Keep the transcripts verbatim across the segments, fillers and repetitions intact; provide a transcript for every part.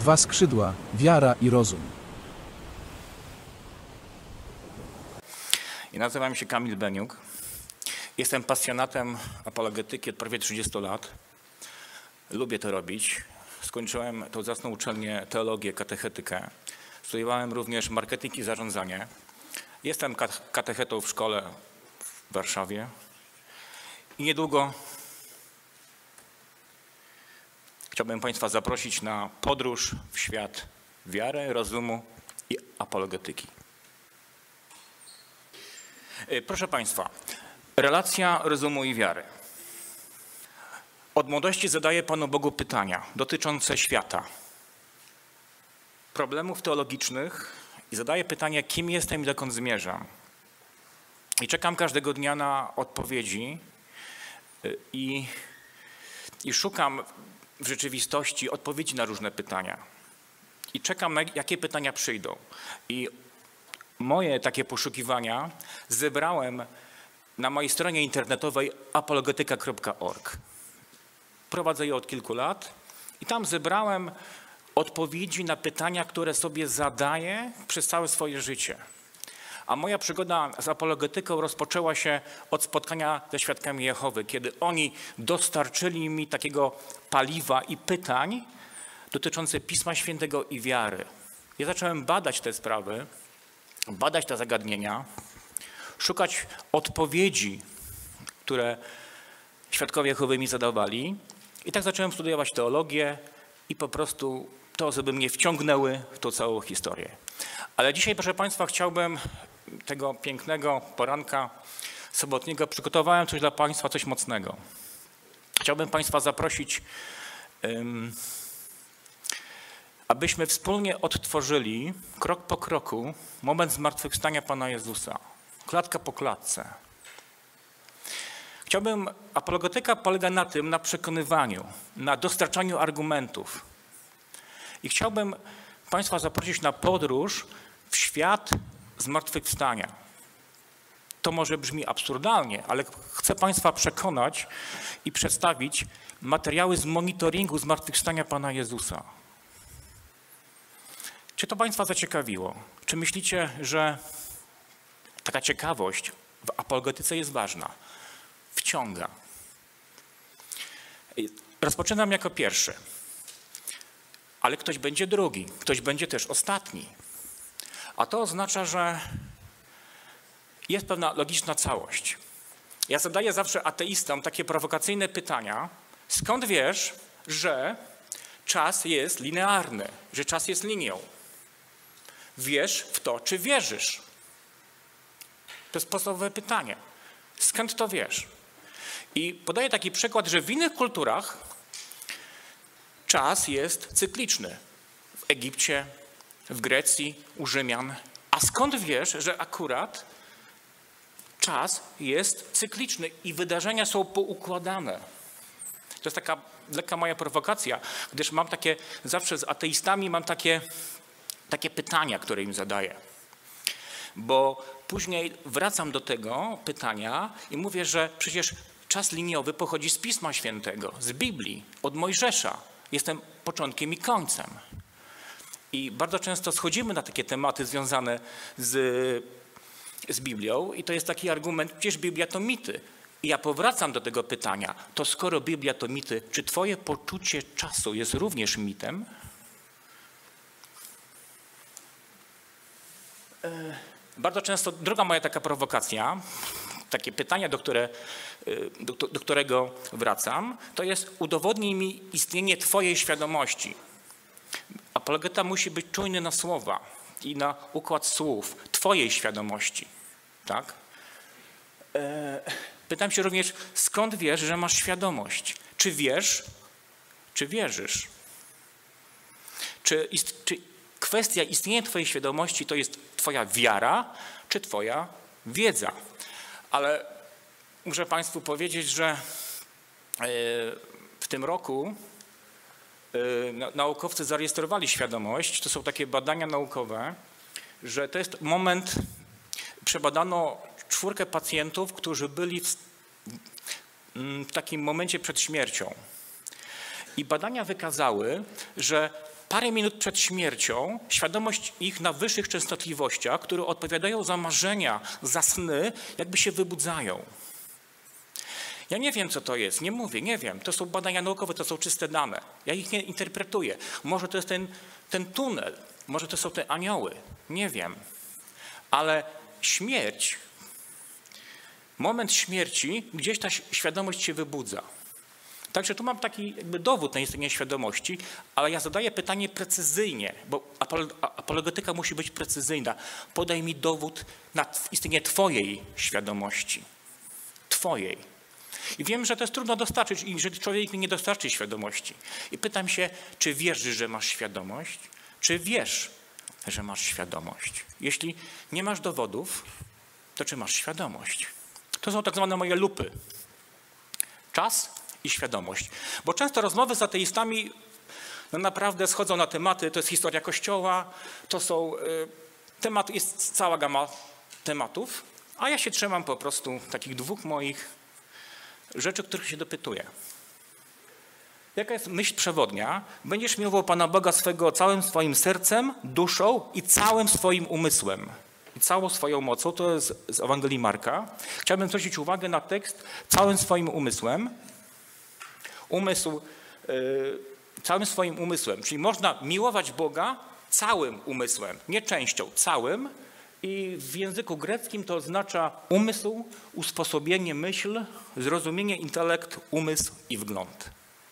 dwa skrzydła, wiara i rozum. Ja nazywam się Kamil Beniuk. Jestem pasjonatem apologetyki od prawie trzydziestu lat. Lubię to robić. Skończyłem tą zacną uczelnię teologię, katechetykę. Studiowałem również marketing i zarządzanie. Jestem katechetą w szkole w Warszawie. I niedługo chciałbym Państwa zaprosić na podróż w świat wiary, rozumu i apologetyki. Proszę Państwa, relacja rozumu i wiary. Od młodości zadaję Panu Bogu pytania dotyczące świata, problemów teologicznych i zadaję pytanie, kim jestem i dokąd zmierzam. I czekam każdego dnia na odpowiedzi i, i szukam w rzeczywistości odpowiedzi na różne pytania. I czekam, na jakie pytania przyjdą. I moje takie poszukiwania zebrałem na mojej stronie internetowej apologetyka kropka org. Prowadzę je od kilku lat i tam zebrałem odpowiedzi na pytania, które sobie zadaję przez całe swoje życie. A moja przygoda z apologetyką rozpoczęła się od spotkania ze świadkami Jehowy, kiedy oni dostarczyli mi takiego paliwa i pytań dotyczących Pisma Świętego i wiary. Ja zacząłem badać te sprawy, badać te zagadnienia, szukać odpowiedzi, które świadkowie Jehowy mi zadawali. I tak zacząłem studiować teologię i po prostu te osoby mnie wciągnęły w tą całą historię. Ale dzisiaj, proszę Państwa, chciałbym tego pięknego poranka sobotniego, przygotowałem coś dla Państwa, coś mocnego. Chciałbym Państwa zaprosić, um, abyśmy wspólnie odtworzyli krok po kroku moment zmartwychwstania Pana Jezusa, klatka po klatce. Chciałbym, apologetyka polega na tym, na przekonywaniu, na dostarczaniu argumentów. I chciałbym Państwa zaprosić na podróż w świat zmartwychwstania. To może brzmi absurdalnie, ale chcę Państwa przekonać i przedstawić materiały z monitoringu zmartwychwstania Pana Jezusa. Czy to Państwa zaciekawiło? Czy myślicie, że taka ciekawość w apologetyce jest ważna? Wciąga. Rozpoczynam jako pierwszy, ale ktoś będzie drugi, ktoś będzie też ostatni. A to oznacza, że jest pewna logiczna całość. Ja zadaję zawsze ateistom takie prowokacyjne pytania. Skąd wiesz, że czas jest linearny, że czas jest linią? Wiesz w to, czy wierzysz? To jest podstawowe pytanie. Skąd to wiesz? I podaję taki przykład, że w innych kulturach czas jest cykliczny. W Egipcie, w Grecji, u Rzymian. A skąd wiesz, że akurat czas jest cykliczny i wydarzenia są poukładane? To jest taka lekka moja prowokacja, gdyż mam takie, zawsze z ateistami mam takie, takie pytania, które im zadaję. Bo później wracam do tego pytania i mówię, że przecież czas liniowy pochodzi z Pisma Świętego, z Biblii, od Mojżesza. Jestem początkiem i końcem. I bardzo często schodzimy na takie tematy związane z, z Biblią i to jest taki argument, przecież Biblia to mity. I ja powracam do tego pytania, to skoro Biblia to mity, czy twoje poczucie czasu jest również mitem? Bardzo często druga moja taka prowokacja, takie pytanie, do, które, do, do którego wracam, to jest udowodnij mi istnienie twojej świadomości. Apologeta musi być czujny na słowa i na układ słów twojej świadomości. Tak? Pytam się również, skąd wiesz, że masz świadomość? Czy wiesz, czy wierzysz? Czy, ist, czy kwestia istnienia twojej świadomości to jest twoja wiara, czy twoja wiedza? Ale muszę Państwu powiedzieć, że w tym roku naukowcy zarejestrowali świadomość. To są takie badania naukowe, że to jest moment, przebadano czwórkę pacjentów, którzy byli w, w takim momencie przed śmiercią. I badania wykazały, że parę minut przed śmiercią świadomość ich na wyższych częstotliwościach, które odpowiadają za marzenia, za sny, jakby się wybudzają. Ja nie wiem, co to jest, nie mówię, nie wiem. To są badania naukowe, to są czyste dane. Ja ich nie interpretuję. Może to jest ten, ten tunel, może to są te anioły, nie wiem. Ale śmierć, moment śmierci, gdzieś ta świadomość się wybudza. Także tu mam taki jakby dowód na istnienie świadomości, ale ja zadaję pytanie precyzyjnie, bo apologetyka musi być precyzyjna. Podaj mi dowód na istnienie twojej świadomości. Twojej. I wiem, że to jest trudno dostarczyć i że człowiek nie dostarczy świadomości. I pytam się, czy wierzysz, że masz świadomość? Czy wiesz, że masz świadomość? Jeśli nie masz dowodów, to czy masz świadomość? To są tak zwane moje lupy. Czas i świadomość. Bo często rozmowy z ateistami no naprawdę schodzą na tematy, to jest historia Kościoła, to są, y, temat, jest cała gama tematów, a ja się trzymam po prostu takich dwóch moich rzeczy, których się dopytuję. Jaka jest myśl przewodnia? Będziesz miłował Pana Boga swego całym swoim sercem, duszą i całym swoim umysłem. I całą swoją mocą, to jest z Ewangelii Marka. Chciałbym zwrócić uwagę na tekst całym swoim umysłem. Umysł, yy, całym swoim umysłem. Czyli można miłować Boga całym umysłem, nie częścią, całym. I w języku greckim to oznacza umysł, usposobienie, myśl, zrozumienie, intelekt, umysł i wgląd.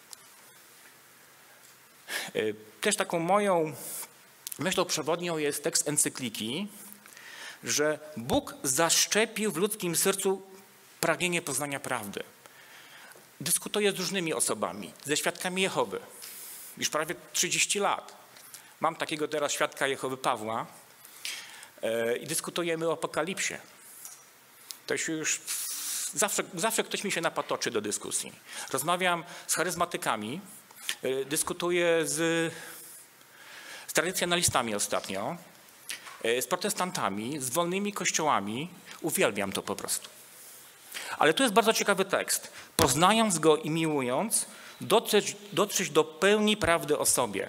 Yy, też taką moją myślą przewodnią jest tekst encykliki, że Bóg zaszczepił w ludzkim sercu pragnienie poznania prawdy. Dyskutuję z różnymi osobami, ze świadkami Jehowy. Już prawie trzydzieści lat. Mam takiego teraz świadka Jehowy Pawła yy, i dyskutujemy o apokalipsie. To się już zawsze, zawsze ktoś mi się napatoczy do dyskusji. Rozmawiam z charyzmatykami, yy, dyskutuję z, z tradycjonalistami ostatnio, z protestantami, z wolnymi kościołami. Uwielbiam to po prostu. Ale tu jest bardzo ciekawy tekst. Poznając Go i miłując, dotrzeć, dotrzeć do pełni prawdy o sobie.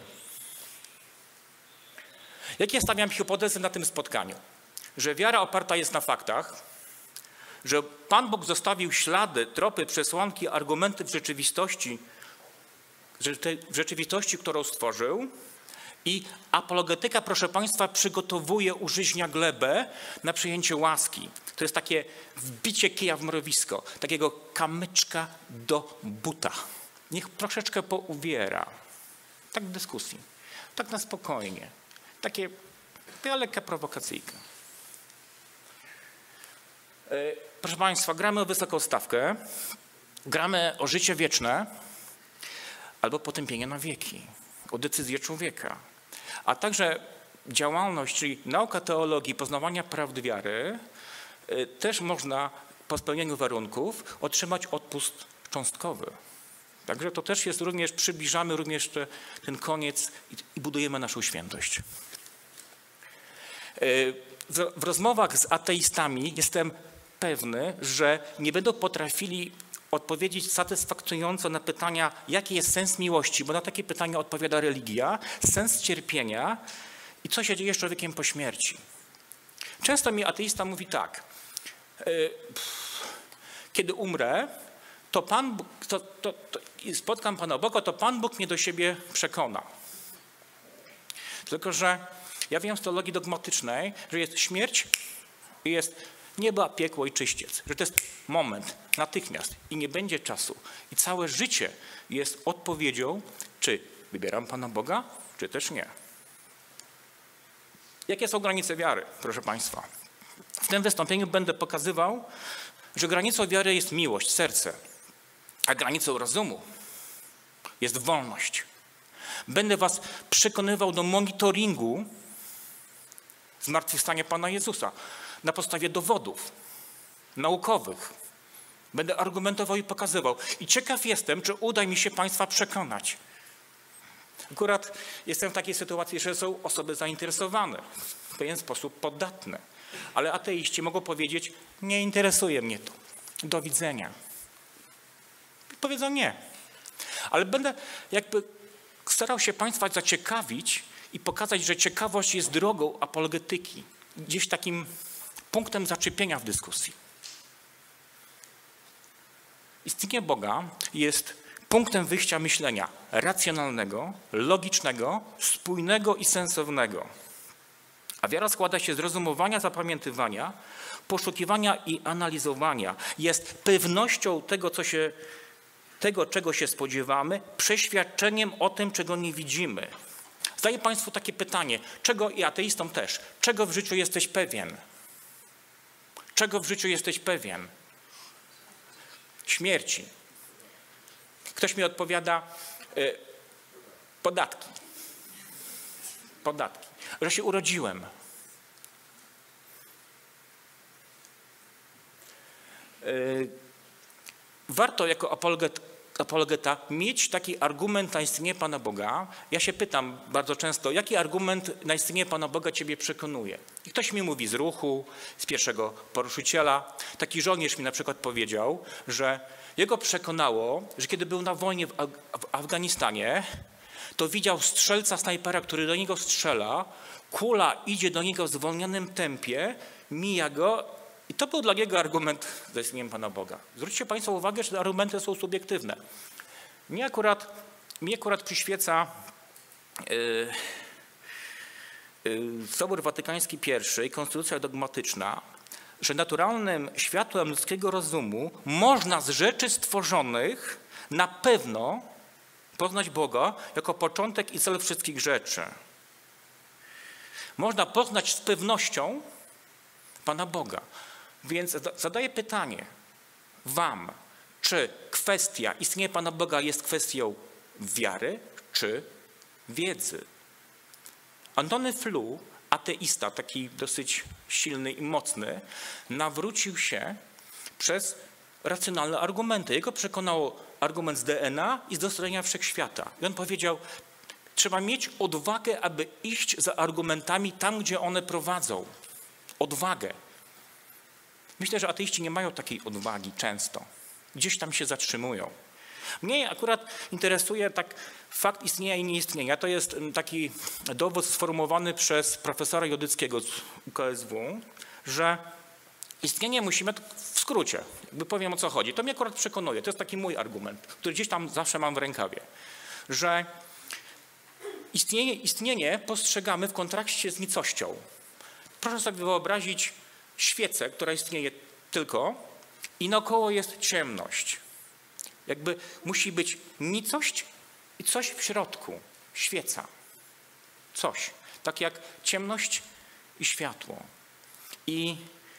Jakie stawiam hipotezy na tym spotkaniu? Że wiara oparta jest na faktach, że Pan Bóg zostawił ślady, tropy, przesłanki, argumenty w rzeczywistości, w rzeczywistości, którą stworzył. I apologetyka, proszę Państwa, przygotowuje u żyźnia glebę na przyjęcie łaski. To jest takie wbicie kija w mrowisko, takiego kamyczka do buta. Niech troszeczkę pouwiera. Tak w dyskusji, tak na spokojnie. Takie lekka prowokacyjka. Proszę Państwa, gramy o wysoką stawkę, gramy o życie wieczne albo potępienie na wieki, o decyzję człowieka. A także działalność, czyli nauka teologii, poznawania prawdy wiary, też można po spełnieniu warunków otrzymać odpust cząstkowy. Także to też jest również, przybliżamy również te, ten koniec i budujemy naszą świętość. W, w rozmowach z ateistami jestem pewny, że nie będą potrafili odpowiedzieć satysfakcjonująco na pytania, jaki jest sens miłości, bo na takie pytania odpowiada religia, sens cierpienia i co się dzieje z człowiekiem po śmierci. Często mi ateista mówi tak, kiedy umrę, to Pan Bóg, to, to, to, spotkam Pana Boga, to Pan Bóg mnie do siebie przekona. Tylko że ja wiem z teologii dogmatycznej, że jest śmierć i jest niebo, piekło i czyściec. Że to jest moment, natychmiast i nie będzie czasu. I całe życie jest odpowiedzią, czy wybieram Pana Boga, czy też nie. Jakie są granice wiary, proszę Państwa? W tym wystąpieniu będę pokazywał, że granicą wiary jest miłość, serce, a granicą rozumu jest wolność. Będę was przekonywał do monitoringu zmartwychwstania Pana Jezusa na podstawie dowodów naukowych. Będę argumentował i pokazywał. I ciekaw jestem, czy uda mi się Państwa przekonać. Akurat jestem w takiej sytuacji, że są osoby zainteresowane, w pewien sposób podatne. Ale ateiści mogą powiedzieć, nie interesuje mnie to. Do widzenia. Powiedzą nie. Ale będę jakby starał się Państwa zaciekawić i pokazać, że ciekawość jest drogą apologetyki, gdzieś takim punktem zaczepienia w dyskusji. Istnienie Boga jest punktem wyjścia myślenia racjonalnego, logicznego, spójnego i sensownego. A wiara składa się z rozumowania, zapamiętywania, poszukiwania i analizowania. Jest pewnością tego, co się, tego, czego się spodziewamy, przeświadczeniem o tym, czego nie widzimy. Zadaję Państwu takie pytanie, czego, i ateistom też, czego w życiu jesteś pewien? Czego w życiu jesteś pewien? Śmierci. Ktoś mi odpowiada, y, podatki. Podatki. Że się urodziłem. Y, warto jako apologet, apologeta mieć taki argument na istnienie Pana Boga. Ja się pytam bardzo często, jaki argument na istnienie Pana Boga Ciebie przekonuje? I ktoś mi mówi z ruchu, z pierwszego poruszyciela. Taki żołnierz mi na przykład powiedział, że jego przekonało, że kiedy był na wojnie w, w Afganistanie, to widział strzelca snajpera, który do niego strzela, kula idzie do niego w zwolnionym tempie, mija go i to był dla niego argument za istnieniem Pana Boga. Zwróćcie Państwo uwagę, że te argumenty są subiektywne. Mnie akurat, mnie akurat przyświeca yy, yy, Sobór Watykański pierwszy i konstytucja dogmatyczna, że naturalnym światłem ludzkiego rozumu można z rzeczy stworzonych na pewno poznać Boga jako początek i cel wszystkich rzeczy. Można poznać z pewnością Pana Boga. Więc zadaję pytanie wam, czy kwestia istnienia Pana Boga jest kwestią wiary, czy wiedzy? Antony Flew, ateista, taki dosyć silny i mocny, nawrócił się przez racjonalne argumenty. Jego przekonało argument z D N A i z dostrojenia wszechświata. I on powiedział, trzeba mieć odwagę, aby iść za argumentami tam, gdzie one prowadzą. Odwagę. Myślę, że ateiści nie mają takiej odwagi często. Gdzieś tam się zatrzymują. Mnie akurat interesuje tak fakt istnienia i nieistnienia. To jest taki dowód sformułowany przez profesora Jodyckiego z U K S W, że istnienie musimy, w skrócie, jakby powiem o co chodzi. To mnie akurat przekonuje. To jest taki mój argument, który gdzieś tam zawsze mam w rękawie, że istnienie, istnienie postrzegamy w kontraście z nicością. Proszę sobie wyobrazić świecę, która istnieje tylko i naokoło jest ciemność. Jakby musi być nicość i coś w środku. Świeca. Coś. Tak jak ciemność i światło. I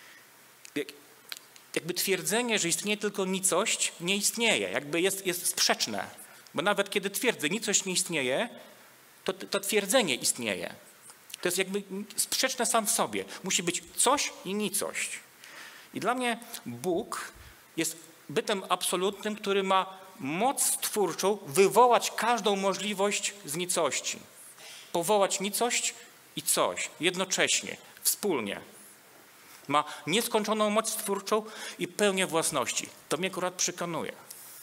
jakby twierdzenie, że istnieje tylko nicość, nie istnieje. Jakby jest, jest sprzeczne. Bo nawet kiedy twierdzę, nicość nie istnieje, to, to twierdzenie istnieje. To jest jakby sprzeczne sam w sobie. Musi być coś i nicość. I dla mnie Bóg jest bytem absolutnym, który ma moc stwórczą wywołać każdą możliwość z nicości. Powołać nicość i coś jednocześnie, wspólnie. Ma nieskończoną moc stwórczą i pełnię własności. To mnie akurat przekonuje.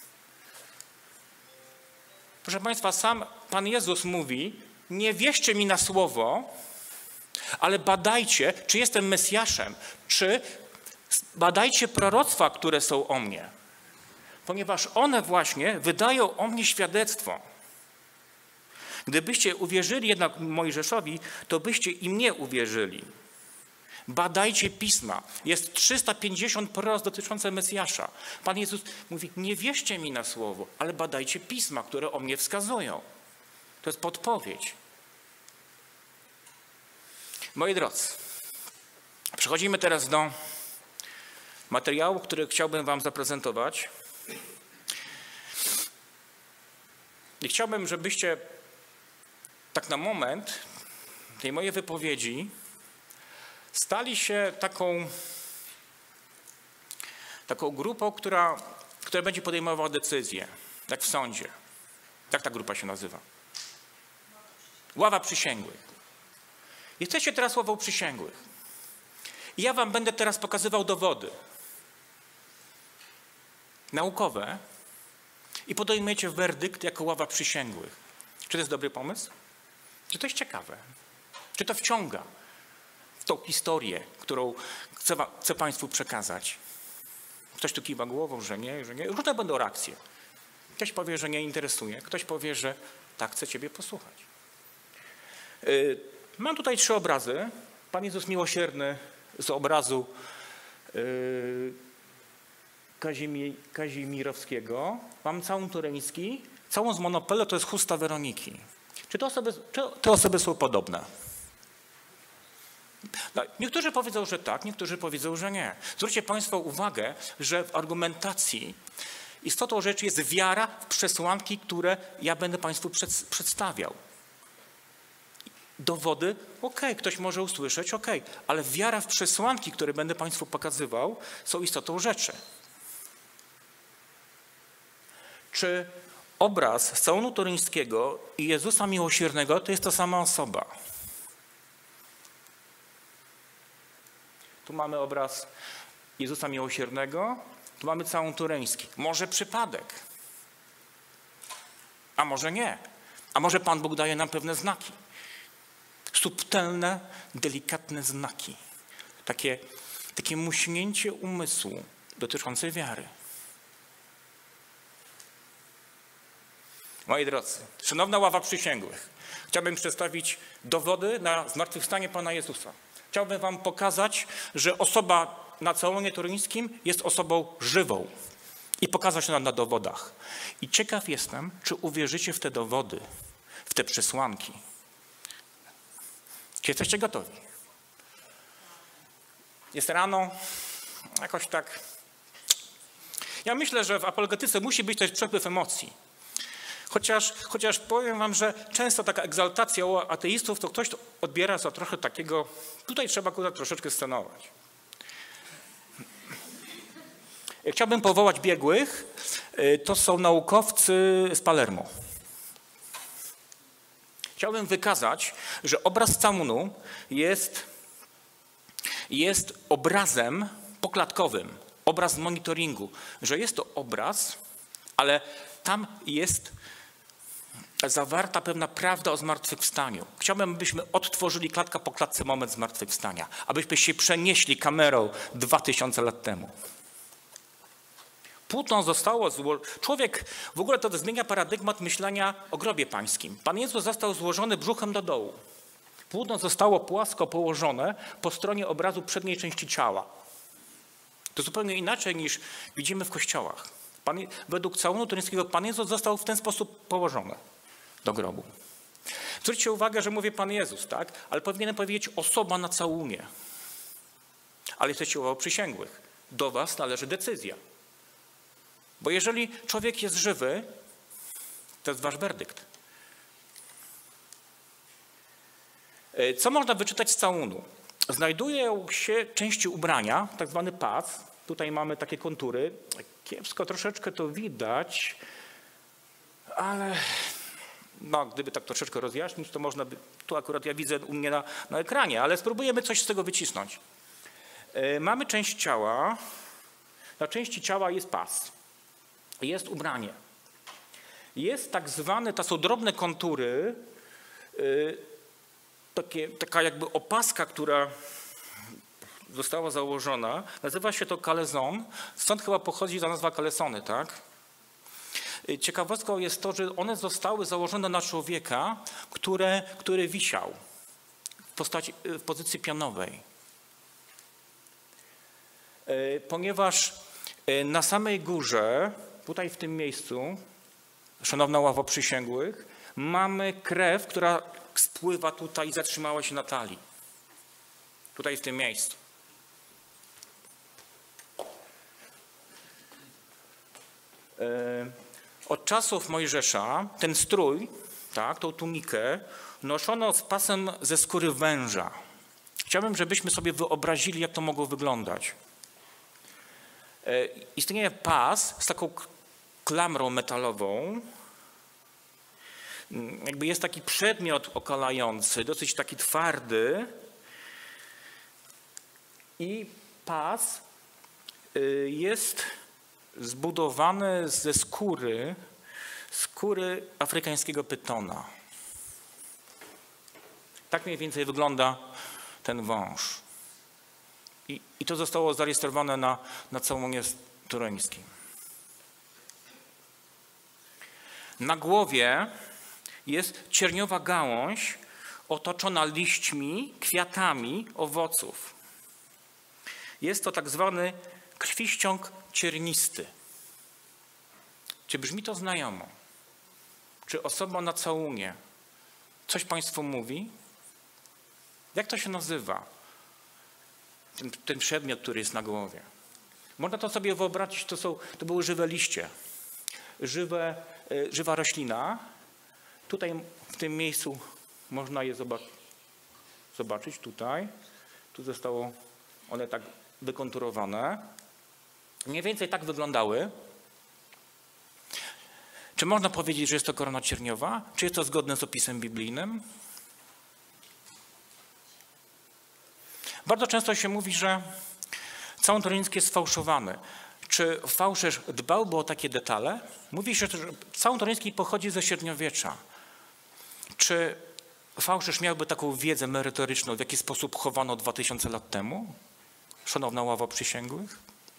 Proszę Państwa, sam Pan Jezus mówi, nie wierzcie mi na słowo, ale badajcie, czy jestem Mesjaszem, czy badajcie proroctwa, które są o mnie. Ponieważ one właśnie wydają o mnie świadectwo. Gdybyście uwierzyli jednak Mojżeszowi, to byście i mnie uwierzyli. Badajcie Pisma. Jest trzysta pięćdziesiąt proroctw dotyczących Mesjasza. Pan Jezus mówi, nie wierzcie mi na słowo, ale badajcie Pisma, które o mnie wskazują. To jest podpowiedź. Moi drodzy, przechodzimy teraz do materiału, który chciałbym wam zaprezentować. I chciałbym, żebyście tak na moment tej mojej wypowiedzi stali się taką, taką grupą, która, która będzie podejmowała decyzje, jak w sądzie. Jak ta grupa się nazywa? Ława przysięgłych. Jesteście teraz ławą przysięgłych. I ja wam będę teraz pokazywał dowody naukowe i podejmujecie werdykt jako ława przysięgłych. Czy to jest dobry pomysł? Czy to jest ciekawe? Czy to wciąga w tą historię, którą chcę, chcę Państwu przekazać? Ktoś tu kiwa głową, że nie, że nie. Różne będą reakcje. Ktoś powie, że nie interesuje. Ktoś powie, że tak, chcę Ciebie posłuchać. Yy, mam tutaj trzy obrazy. Pan Jezus Miłosierny z obrazu yy, Kazimi, Kazimirowskiego. Mam całun tureński. Całun z Monopole to jest chusta Weroniki. Czy te osoby, czy te osoby są podobne? No, niektórzy powiedzą, że tak, niektórzy powiedzą, że nie. Zwróćcie Państwo uwagę, że w argumentacji istotą rzeczy jest wiara w przesłanki, które ja będę Państwu przed, przedstawiał. Dowody, okej, ktoś może usłyszeć, okej, ale wiara w przesłanki, które będę Państwu pokazywał, są istotą rzeczy. Czy obraz z całunu turyńskiego i Jezusa Miłosiernego to jest ta sama osoba? Tu mamy obraz Jezusa Miłosiernego, tu mamy całun tureński. Może przypadek, a może nie. A może Pan Bóg daje nam pewne znaki. Subtelne, delikatne znaki. Takie, takie muśnięcie umysłu dotyczące wiary. Moi drodzy, szanowna ława przysięgłych, chciałbym przedstawić dowody na zmartwychwstanie Pana Jezusa. Chciałbym wam pokazać, że osoba na całunie turyńskim jest osobą żywą i pokazać to na dowodach. I ciekaw jestem, czy uwierzycie w te dowody, w te przesłanki. Czy jesteście gotowi? Jest rano, jakoś tak. Ja myślę, że w apologetyce musi być też przepływ emocji. Chociaż, chociaż powiem wam, że często taka egzaltacja u ateistów to ktoś to odbiera za trochę takiego, tutaj trzeba akurat troszeczkę scenować. Chciałbym powołać biegłych, to są naukowcy z Palermo. Chciałbym wykazać, że obraz całunu jest, jest obrazem poklatkowym, obraz monitoringu, że jest to obraz, ale tam jest zawarta pewna prawda o zmartwychwstaniu. Chciałbym, abyśmy odtworzyli klatka po klatce moment zmartwychwstania, abyśmy się przenieśli kamerą dwa tysiące lat temu. Płótno zostało złożone. Człowiek, w ogóle to zmienia paradygmat myślenia o grobie pańskim. Pan Jezus został złożony brzuchem do dołu. Płótno zostało płasko położone po stronie obrazu przedniej części ciała. To zupełnie inaczej niż widzimy w kościołach. Pan, według całunu turyńskiego Pan Jezus został w ten sposób położony do grobu. Zwróćcie uwagę, że mówię Pan Jezus, tak? Ale powinienem powiedzieć osoba na całunie. Ale jesteście ławą przysięgłych. Do was należy decyzja. Bo jeżeli człowiek jest żywy, to jest wasz werdykt. Co można wyczytać z całunu? Znajdują się części ubrania, tak zwany pas. Tutaj mamy takie kontury. Kiepsko troszeczkę to widać, ale no, gdyby tak troszeczkę rozjaśnić, to można by, tu akurat ja widzę u mnie na, na ekranie, ale spróbujemy coś z tego wycisnąć. Yy, mamy część ciała, na części ciała jest pas, jest ubranie. Jest tak zwane, to są drobne kontury, yy, takie, taka jakby opaska, która została założona, nazywa się to kalezon, stąd chyba pochodzi ta nazwa kalesony, tak? Ciekawostką jest to, że one zostały założone na człowieka, które, który wisiał w, postaci, w pozycji pionowej. Ponieważ na samej górze, tutaj w tym miejscu, szanowna ławo przysięgłych, mamy krew, która spływa tutaj i zatrzymała się na talii. Tutaj w tym miejscu. Od czasów Mojżesza ten strój, tak, tą tunikę, noszono z pasem ze skóry węża. Chciałbym, żebyśmy sobie wyobrazili, jak to mogło wyglądać. Istnieje pas z taką klamrą metalową. Jakby jest taki przedmiot okalający, dosyć taki twardy. I pas jest zbudowany ze skóry, skóry afrykańskiego pytona. Tak mniej więcej wygląda ten wąż. I, i to zostało zarejestrowane na, na całunie toruńskim. Na głowie jest cierniowa gałąź otoczona liśćmi, kwiatami owoców. Jest to tak zwany krwiściąg ciernisty. Czy brzmi to znajomo? Czy osoba na całunie coś Państwu mówi? Jak to się nazywa? Ten, ten przedmiot, który jest na głowie. Można to sobie wyobrazić, to, są, to były żywe liście, żywe, y, żywa roślina. Tutaj w tym miejscu można je zobaczyć, zobaczyć tutaj. Tu zostało one tak wykonturowane. Mniej więcej tak wyglądały. Czy można powiedzieć, że jest to korona cierniowa? Czy jest to zgodne z opisem biblijnym? Bardzo często się mówi, że całun toruński jest sfałszowany. Czy fałszerz dbałby o takie detale? Mówi się, że całun toruński pochodzi ze średniowiecza. Czy fałszerz miałby taką wiedzę merytoryczną, w jaki sposób chowano dwa tysiące lat temu? Szanowna ława przysięgłych?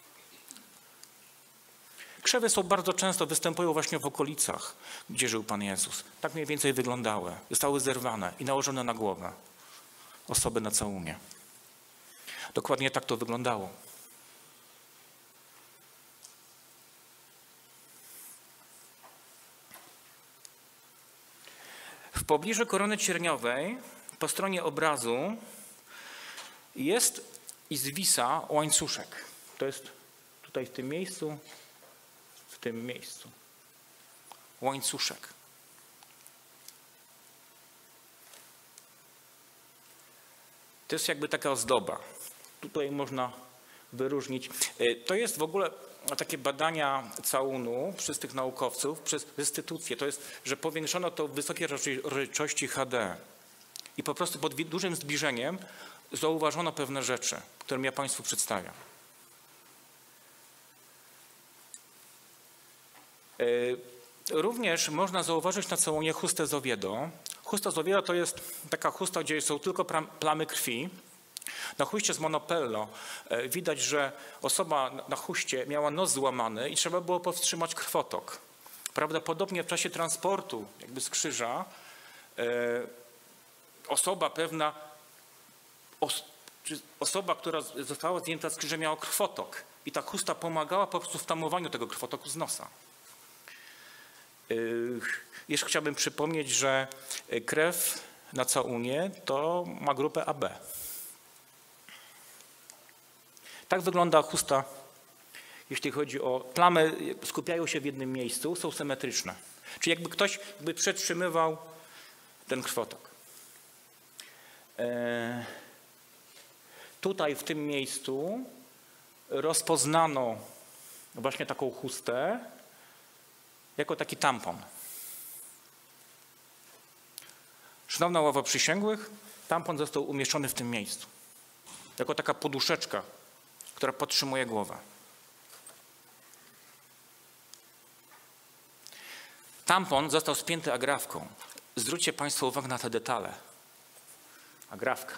Krzewy są bardzo często, występują właśnie w okolicach, gdzie żył Pan Jezus. Tak mniej więcej wyglądały. Zostały zerwane i nałożone na głowę osoby na całunie. Dokładnie tak to wyglądało. W pobliżu korony cierniowej, po stronie obrazu, jest i zwisa łańcuszek. To jest tutaj w tym miejscu, w tym miejscu. Łańcuszek. To jest jakby taka ozdoba. Tutaj można wyróżnić. To jest w ogóle takie badania całunu przez tych naukowców, przez restytucję. To jest, że powiększono to w wysokiej rozdzielczości H D. I po prostu pod dużym zbliżeniem zauważono pewne rzeczy, które ja Państwu przedstawiam. Również można zauważyć na całunie chustę z Oviedo. Chusta z Oviedo to jest taka chusta, gdzie są tylko plamy krwi. Na chuście z Monopello widać, że osoba na chuście miała nos złamany i trzeba było powstrzymać krwotok. Prawdopodobnie w czasie transportu jakby z krzyża osoba pewna, osoba, która została zdjęta z krzyża, miała krwotok i ta chusta pomagała po prostu w tamowaniu tego krwotoku z nosa. Jeszcze chciałbym przypomnieć, że krew na całunie to ma grupę A B. Tak wygląda chusta, jeśli chodzi o plamy, skupiają się w jednym miejscu, są symetryczne. Czyli jakby ktoś by przetrzymywał ten krwotok. E, tutaj w tym miejscu rozpoznano właśnie taką chustę jako taki tampon. Szanowna ława przysięgłych, tampon został umieszczony w tym miejscu. Jako taka poduszeczka, która podtrzymuje głowę. Tampon został spięty agrafką. Zwróćcie Państwo uwagę na te detale. Agrafka.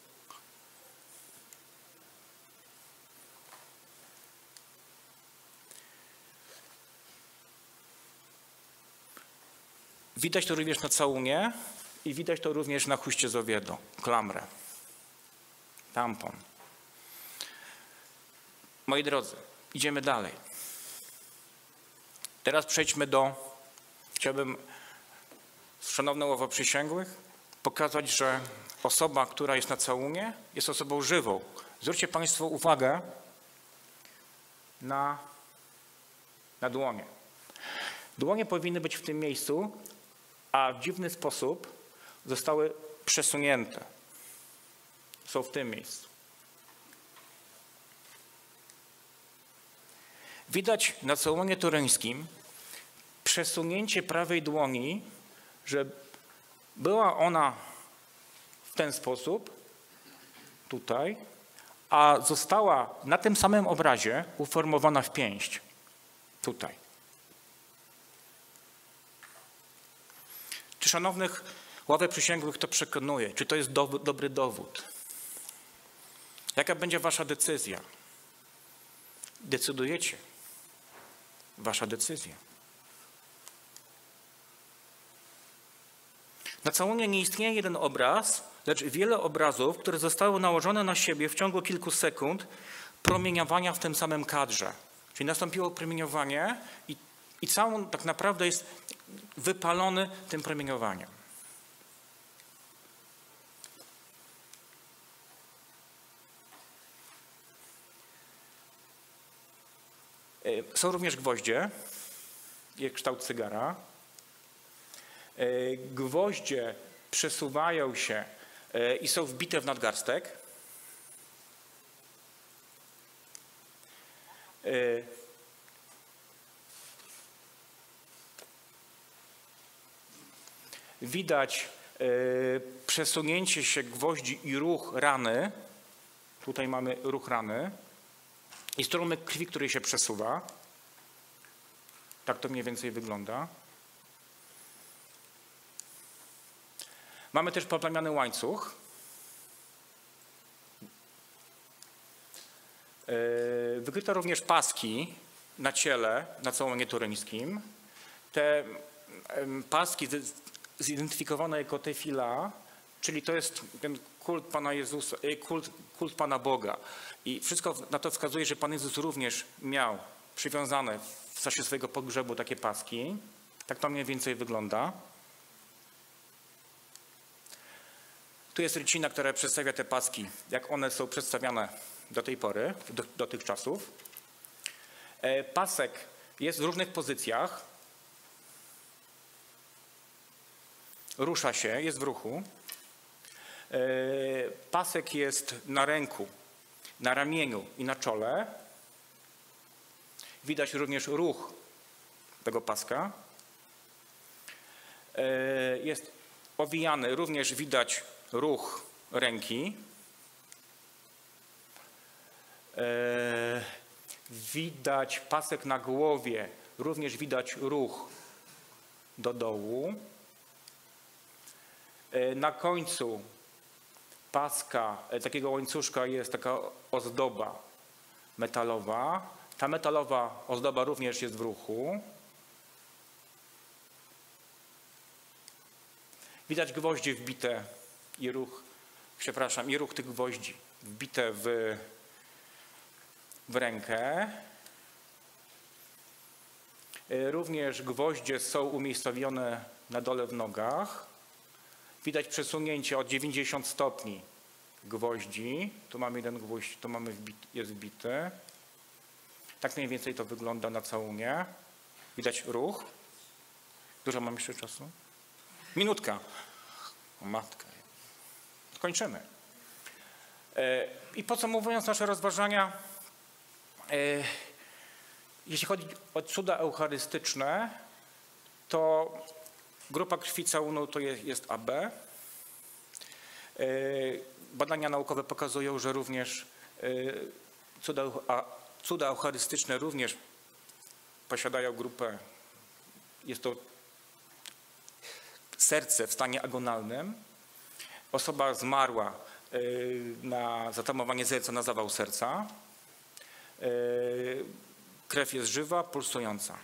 Widać to również na całunie i widać to również na chuście z Oviedo. Klamrę. Tampon. Moi drodzy, idziemy dalej. Teraz przejdźmy do, chciałbym, szanowna ława przysięgłych, pokazać, że osoba, która jest na całunie, jest osobą żywą. Zwróćcie Państwo uwagę na, na dłonie. Dłonie powinny być w tym miejscu, a w dziwny sposób zostały przesunięte. Są w tym miejscu. Widać na całunie toruńskim przesunięcie prawej dłoni, że była ona w ten sposób, tutaj, a została na tym samym obrazie uformowana w pięść, tutaj. Czy szanownych Ławę przysięgłych to przekonuje. Czy to jest do, dobry dowód? Jaka będzie wasza decyzja? Decydujecie. Wasza decyzja. Na całunie nie istnieje jeden obraz, lecz wiele obrazów, które zostały nałożone na siebie w ciągu kilku sekund promieniowania w tym samym kadrze. Czyli nastąpiło promieniowanie i, i całun tak naprawdę jest wypalony tym promieniowaniem. Są również gwoździe, jak kształt cygara. Gwoździe przesuwają się i są wbite w nadgarstek. Widać przesunięcie się gwoździ i ruch rany. Tutaj mamy ruch rany. I strumyk krwi, który się przesuwa. Tak to mniej więcej wygląda. Mamy też poplamiany łańcuch. Wykryto również paski na ciele, na całunie turyńskim. Te paski zidentyfikowane jako tefila, czyli to jest ten kult Pana Jezusa, kult, kult Pana Boga. I wszystko na to wskazuje, że Pan Jezus również miał przywiązane w czasie swojego pogrzebu takie paski. Tak to mniej więcej wygląda. Tu jest rycina, która przedstawia te paski, jak one są przedstawiane do tej pory, do, do tych czasów. Pasek jest w różnych pozycjach. Rusza się, jest w ruchu. Pasek jest na ręku, na ramieniu i na czole. Widać również ruch tego paska. Jest owijany, również widać ruch ręki. Widać pasek na głowie, również widać ruch do dołu. Na końcu paska, takiego łańcuszka jest taka ozdoba metalowa. Ta metalowa ozdoba również jest w ruchu. Widać gwoździe wbite i ruch, przepraszam, i ruch tych gwoździ wbite w, w rękę. Również gwoździe są umiejscowione na dole w nogach. Widać przesunięcie o dziewięćdziesiąt stopni gwoździ. Tu mamy jeden gwóźdź, tu mamy wbity, jest wbity. Tak mniej więcej to wygląda na całunie. Widać ruch. Dużo mam jeszcze czasu? Minutka. O matka. Kończymy. I podsumowując nasze rozważania, jeśli chodzi o cuda eucharystyczne, to grupa krwi całunu to jest A B. Badania naukowe pokazują, że również cuda, cuda eucharystyczne również posiadają grupę, jest to serce w stanie agonalnym. Osoba zmarła na zatamowanie serca, na zawał serca. Krew jest żywa, pulsująca.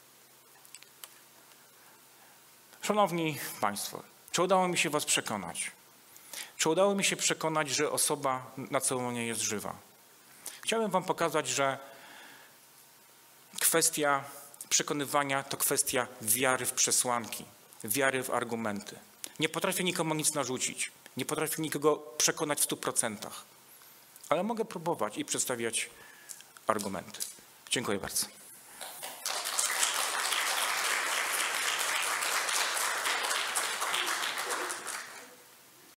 Szanowni Państwo, czy udało mi się Was przekonać? Czy udało mi się przekonać, że osoba na całunie jest żywa? Chciałem Wam pokazać, że kwestia przekonywania to kwestia wiary w przesłanki, wiary w argumenty. Nie potrafię nikomu nic narzucić, nie potrafię nikogo przekonać w stu procentach, ale mogę próbować i przedstawiać argumenty. Dziękuję bardzo.